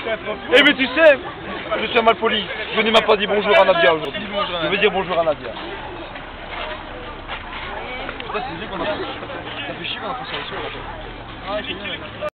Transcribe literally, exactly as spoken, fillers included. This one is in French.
Eh mais tu sais, je suis mal poli. Je n'ai même pas dit bonjour à Nadia aujourd'hui. Je veux dire bonjour à Nadia. Ça c'est chier qu'on a fait chier qu'on a fait ça.